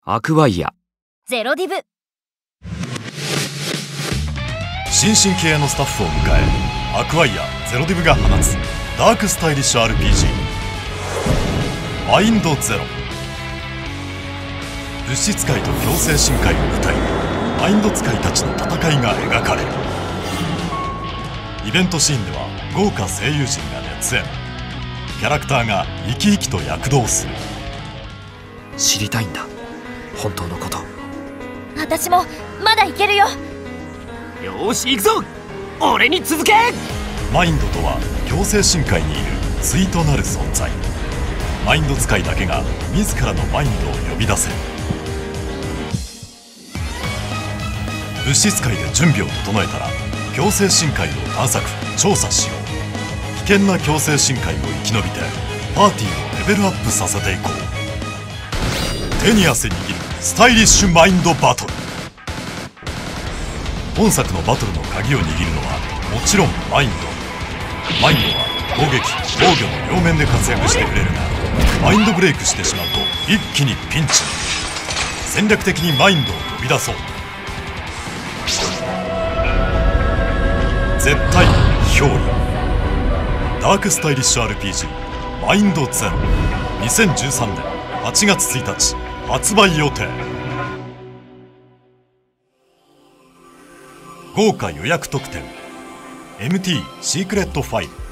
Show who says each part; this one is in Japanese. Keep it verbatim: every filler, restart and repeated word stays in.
Speaker 1: アクワイア、
Speaker 2: ゼロディブ。
Speaker 3: 新進気鋭のスタッフを迎え、アクワイアゼロディブが放つダークスタイリッシュ アールピージー マインドゼロ。物質界と強制深海を舞台にマインド使いたちの戦いが描かれる。イベントシーンでは豪華声優陣が熱演。キャラクターが生き生きと躍動する。
Speaker 1: 知りたいんだ、本当のこと。
Speaker 2: 私もまだいけるよ。
Speaker 4: よーし行くぞ、俺に続け。
Speaker 3: マインドとは強制深海にいる対となる存在。マインド使いだけが自らのマインドを呼び出せる。物質界で準備を整えたら強制深海を探索調査しよう。危険な強制深海を生き延びてパーティーをレベルアップさせていこう。手に汗握るスタイリッシュマインドバトル。本作のバトルの鍵を握るのはもちろんマインド。マインドは攻撃防御の両面で活躍してくれるが、マインドブレイクしてしまうと一気にピンチに。戦略的にマインドを呼び出そう。絶対表裏。ダークスタイリッシュ アールピージー マインドゼロ、にせんじゅうさんねんはちがつついたち発売予定。豪華予約特典 エムティー シークレットファイル。